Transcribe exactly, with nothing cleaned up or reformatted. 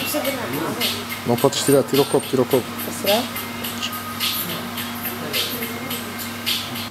precisa de nada. Não podes tirar, tira o copo, tira o copo. Será?